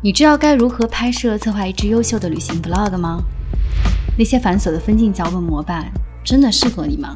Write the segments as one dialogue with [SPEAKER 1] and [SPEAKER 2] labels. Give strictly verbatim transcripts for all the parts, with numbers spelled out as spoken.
[SPEAKER 1] 你知道该如何拍摄策划一支优秀的旅行 vlog 吗？那些繁琐的分镜脚本模板真的适合你吗？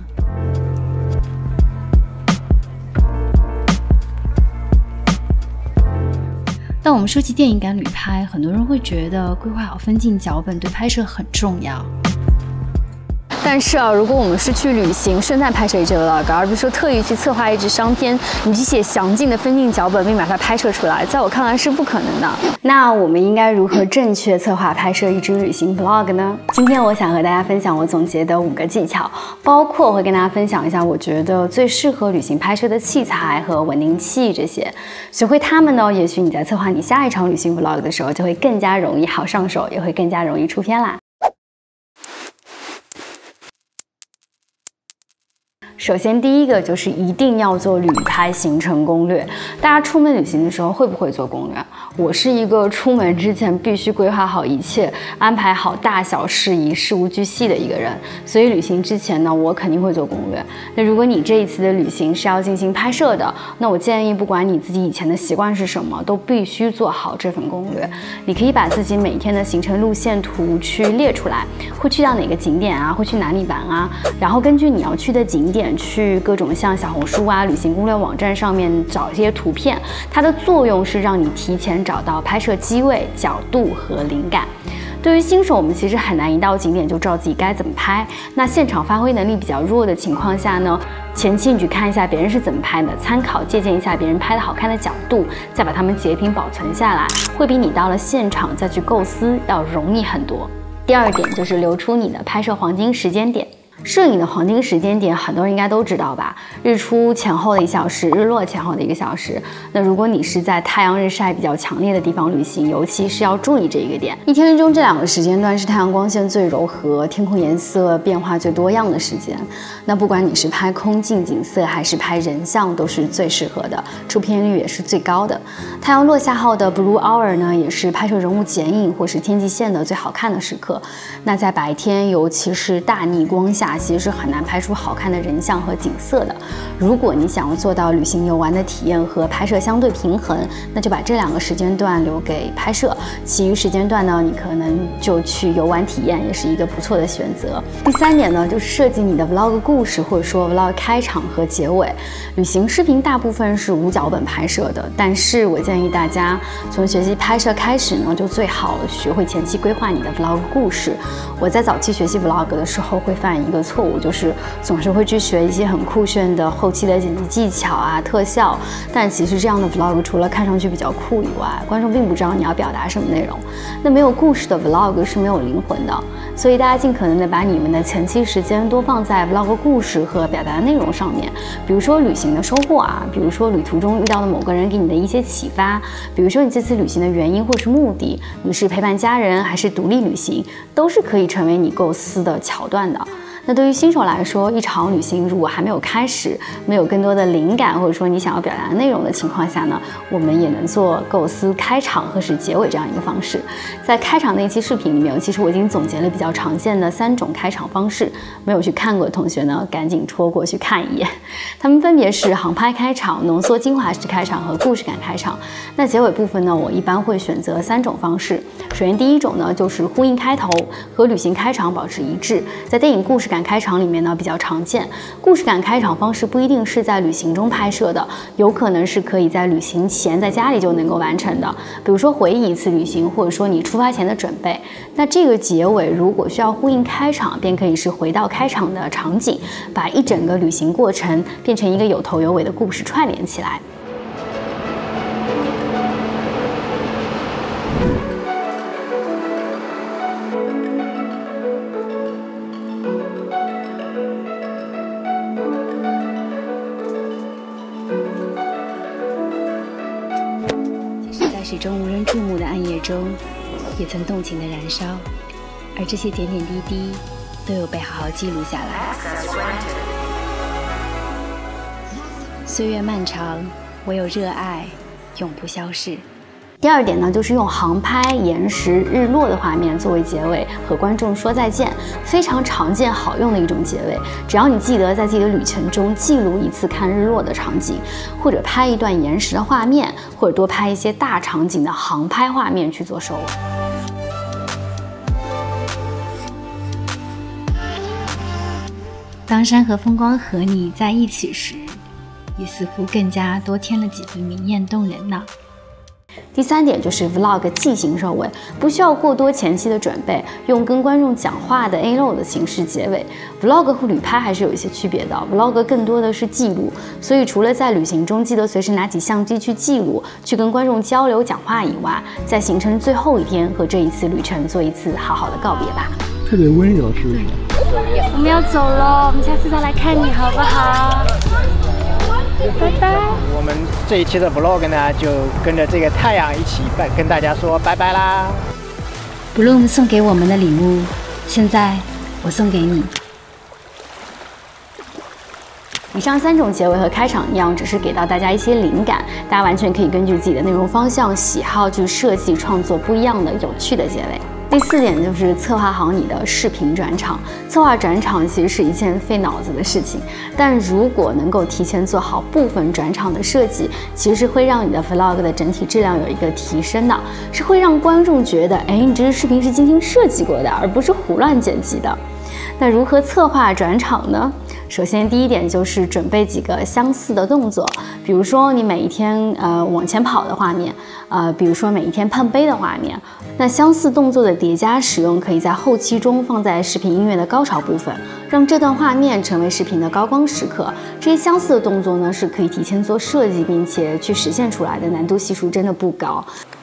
[SPEAKER 1] 当我们说起电影感旅拍，很多人会觉得规划好分镜脚本对拍摄很重要。
[SPEAKER 2] 但是啊，如果我们是去旅行，顺带拍摄一支 vlog， 而不是说特意去策划一支商片，你去写详尽的分镜脚本并把它拍摄出来，在我看来是不可能的。那我们应该如何正确策划拍摄一支旅行 vlog 呢？今天我想和大家分享我总结的五个技巧，包括我会跟大家分享一下我觉得最适合旅行拍摄的器材和稳定器这些。学会它们呢，也许你在策划你下一场旅行 vlog 的时候，就会更加容易好上手，也会更加容易出片啦。首先，第一个就是一定要做旅拍行程攻略。大家出门旅行的时候会不会做攻略？我是一个出门之前必须规划好一切，安排好大小事宜，事无巨细的一个人。所以旅行之前呢，我肯定会做攻略。那如果你这一次的旅行是要进行拍摄的，那我建议不管你自己以前的习惯是什么，都必须做好这份攻略。你可以把自己每天的行程路线图去列出来，会去到哪个景点啊，会去哪里玩啊，然后根据你要去的景点。去各种像小红书啊、旅行攻略网站上面找一些图片，它的作用是让你提前找到拍摄机位、角度和灵感。对于新手，我们其实很难一到景点就知道自己该怎么拍。那现场发挥能力比较弱的情况下呢，前期你去看一下别人是怎么拍的，参考借鉴一下别人拍的好看的角度，再把它们截屏保存下来，会比你到了现场再去构思要容易很多。第二点就是留出你的拍摄黄金时间点。摄影的黄金时间点，很多人应该都知道吧？日出前后的一小时，日落前后的一个小时。那如果你是在太阳日晒比较强烈的地方旅行，尤其是要注意这一个点。一天中这两个时间段是太阳光线最柔和、天空颜色变化最多样的时间。那不管你是拍空镜景色还是拍人像，都是最适合的，出片率也是最高的。太阳落下后的 blue hour 呢，也是拍摄人物剪影或是天际线的最好看的时刻。那在白天，尤其是大逆光下，其实是很难拍出好看的人像和景色的。如果你想要做到旅行游玩的体验和拍摄相对平衡，那就把这两个时间段留给拍摄，其余时间段呢，你可能就去游玩体验，也是一个不错的选择。第三点呢，就是设计你的 vlog 故事，或者说 vlog 开场和结尾。旅行视频大部分是无脚本拍摄的，但是我建议大家从学习拍摄开始呢，就最好学会前期规划你的 vlog 故事。我在早期学习 vlog 的时候会犯一个错误，就是总是会去学一些很酷炫的后期的剪辑技巧啊、特效，但其实这样的 vlog 除了看上去比较酷以外，观众并不知道你要表达什么内容。那没有故事的 vlog 是没有灵魂的，所以大家尽可能的把你们的前期时间多放在 vlog 故事和表达内容上面，比如说旅行的收获啊，比如说旅途中遇到的某个人给你的一些启发，比如说你这次旅行的原因或是目的，你是陪伴家人还是独立旅行，都是可以成为你构思的桥段的。那对于新手来说，一场旅行如果还没有开始，没有更多的灵感，或者说你想要表达的内容的情况下呢，我们也能做构思开场和是结尾这样一个方式。在开场那一期视频里面，其实我已经总结了比较常见的三种开场方式，没有去看过的同学呢，赶紧戳过去看一眼。它们分别是航拍开场、浓缩精华式开场和故事感开场。那结尾部分呢，我一般会选择三种方式。首先第一种呢，就是呼应开头，和旅行开场保持一致。在电影故事感开场里面呢比较常见，故事感开场方式不一定是在旅行中拍摄的，有可能是可以在旅行前在家里就能够完成的，比如说回忆一次旅行，或者说你出发前的准备。那这个结尾如果需要呼应开场，便可以是回到开场的场景，把一整个旅行过程变成一个有头有尾的故事串联起来。
[SPEAKER 1] 始终无人注目的暗夜中，也曾动情的燃烧，而这些点点滴滴都有被好好记录下来。岁月漫长，唯有热爱永不消逝。
[SPEAKER 2] 第二点呢，就是用航拍、岩石、日落的画面作为结尾，和观众说再见，非常常见好用的一种结尾。只要你记得在自己的旅程中记录一次看日落的场景，或者拍一段岩石的画面，或者多拍一些大场景的航拍画面去做收尾。
[SPEAKER 1] 当山河风光和你在一起时，也似乎更加多添了几分明艳动人呢。
[SPEAKER 2] 第三点就是 vlog 即兴收尾，不需要过多前期的准备，用跟观众讲话的 A L O 的形式结尾。vlog 和旅拍还是有一些区别的 ，vlog 更多的是记录，所以除了在旅行中记得随时拿起相机去记录，去跟观众交流讲话以外，在行程最后一天和这一次旅程做一次好好的告别吧。
[SPEAKER 3] 特别温柔，是不是？
[SPEAKER 1] 我们要走了，我们下次再来看你好不好？拜拜。
[SPEAKER 4] 我们这一期的 vlog 呢，就跟着这个太阳一起跟大家说拜拜啦。
[SPEAKER 1] Bloom 送给我们的礼物，现在我送给你。
[SPEAKER 2] 以上三种结尾和开场一样，只是给到大家一些灵感，大家完全可以根据自己的内容方向、喜好去设计创作不一样的有趣的结尾。第四点就是策划好你的视频转场。策划转场其实是一件费脑子的事情，但如果能够提前做好部分转场的设计，其实是会让你的 vlog 的整体质量有一个提升的，是会让观众觉得，哎，你这支视频是精心设计过的，而不是胡乱剪辑的。那如何策划转场呢？首先，第一点就是准备几个相似的动作，比如说你每一天呃往前跑的画面，呃，比如说每一天碰杯的画面。那相似动作的叠加使用，可以在后期中放在视频音乐的高潮部分，让这段画面成为视频的高光时刻。这些相似的动作呢，是可以提前做设计，并且去实现出来的，难度系数真的不高。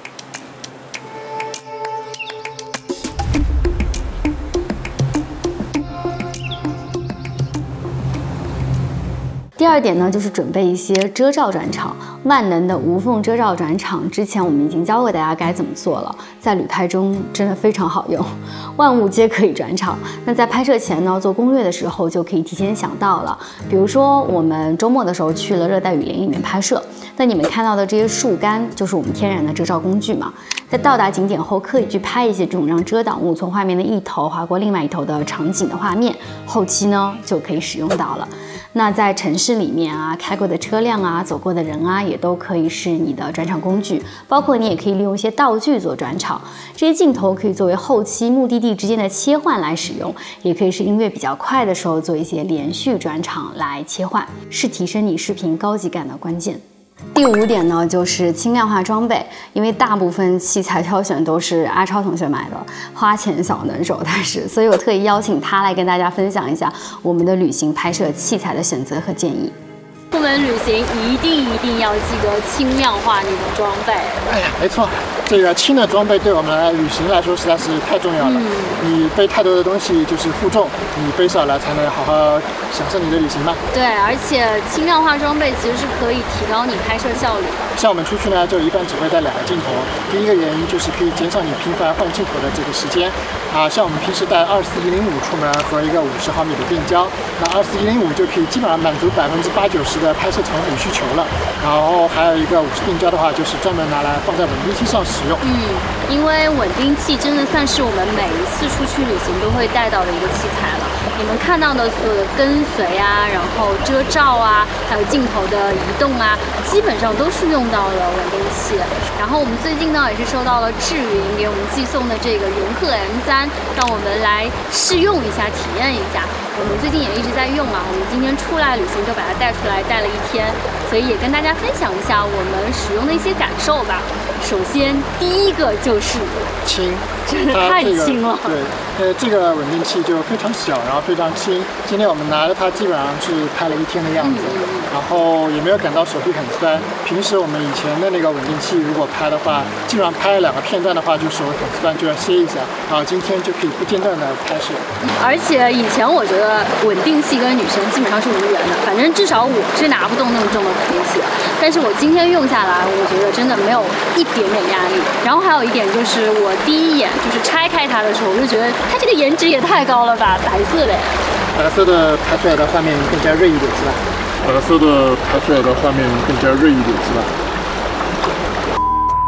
[SPEAKER 2] 第二点呢，就是准备一些遮罩转场，万能的无缝遮罩转场。之前我们已经教过大家该怎么做了，在旅拍中真的非常好用，万物皆可以转场。那在拍摄前呢，做攻略的时候就可以提前想到了。比如说我们周末的时候去了热带雨林里面拍摄，那你们看到的这些树干就是我们天然的遮罩工具嘛。在到达景点后，刻意去拍一些这种让遮挡物从画面的一头划过另外一头的场景的画面，后期呢就可以使用到了。那在城市里面啊，开过的车辆啊，走过的人啊，也都可以是你的转场工具。包括你也可以利用一些道具做转场，这些镜头可以作为后期目的地之间的切换来使用，也可以是音乐比较快的时候做一些连续转场来切换，是提升你视频高级感的关键。第五点呢，就是轻量化装备，因为大部分器材挑选都是阿超同学买的，花钱小能手，但是，所以我特意邀请他来跟大家分享一下我们的旅行拍摄器材的选择和建议。出门旅行一定一定要记得轻量化你的装备。
[SPEAKER 3] 哎呀，没错，这个轻的装备对我们来旅行来说实在是太重要了。嗯、你背太多的东西就是负重，你背少了才能好好享受你的旅行嘛。
[SPEAKER 2] 对，而且轻量化装备其实是可以提高你拍摄效率。
[SPEAKER 3] 像我们出去呢，就一般只会带两个镜头。第一个原因就是可以减少你频繁换镜头的这个时间。啊，像我们平时带二四一零五出门和一个五十毫米的定焦，那二四一零五就可以基本上满足百分之八九十的拍摄场景需求了。然后还有一个五十定焦的话，就是专门拿来放在稳定器上使用。
[SPEAKER 2] 嗯，因为稳定器真的算是我们每一次出去旅行都会带到的一个器材了。你们看到的所有的跟随啊，然后遮罩啊，还有镜头的移动啊，基本上都是用到了稳定器。然后我们最近呢也是收到了智云给我们寄送的这个云鹤 M 三，让我们来试用一下，体验一下。我们最近也一直在用啊，我们今天出来旅行就把它带出来，带了一天，所以也跟大家分享一下我们使用的一些感受吧。首先，第一个就是
[SPEAKER 3] 轻，
[SPEAKER 2] 真的太轻了。
[SPEAKER 3] 这个、对，呃，这个稳定器就非常小，然后非常轻。今天我们拿着它，基本上是拍了一天的样子，嗯、然后也没有感到手臂很酸。平时我们以前的那个稳定器，如果拍的话，基本上拍两个片段的话，就手很酸，就要歇一下。然后今天就可以不间断的拍摄。
[SPEAKER 2] 而且以前我觉得稳定器跟女生基本上是无缘的，反正至少我是拿不动那么重的稳定器。但是我今天用下来，我觉得真的没有一点点压力。然后还有一点就是，我第一眼就是拆开它的时候，我就觉得它这个颜值也太高了吧，白色的。
[SPEAKER 3] 白色的拍出来的画面更加锐一点，是吧？
[SPEAKER 5] 白色的拍出来的画面更加锐一点，是吧？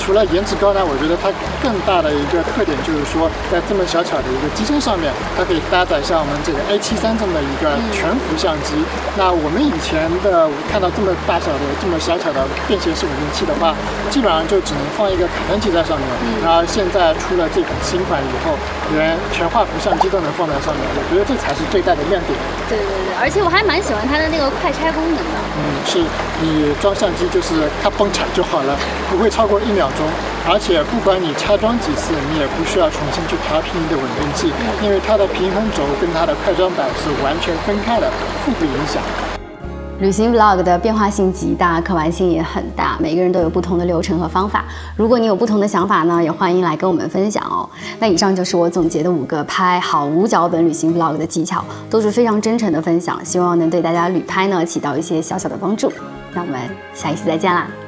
[SPEAKER 3] 除了颜值高呢，我觉得它更大的一个特点就是说，在这么小巧的一个机身上面，它可以搭载像我们这个 A 七三这么一个全幅相机。那我们以前的看到这么大小的、这么小巧的便携式稳定器的话，基本上就只能放一个卡顿机在上面。然后现在出了这款新款以后，连全画幅相机都能放在上面，我觉得这才是最大的亮点。
[SPEAKER 2] 对对对，而且我还蛮喜欢它的那个快拆功能的。
[SPEAKER 3] 嗯，是你装相机就是它崩产就好了，不会超过一秒钟。而且不管你拆装几次，你也不需要重新去调平你的稳定器，因为它的平衡轴跟它的快装板是完全分开的，互不影响。
[SPEAKER 2] 旅行 vlog 的变化性极大，可玩性也很大，每个人都有不同的流程和方法。如果你有不同的想法呢，也欢迎来跟我们分享哦。那以上就是我总结的五个拍好无脚本旅行 vlog 的技巧，都是非常真诚的分享，希望能对大家旅拍呢起到一些小小的帮助。那我们下一次再见啦！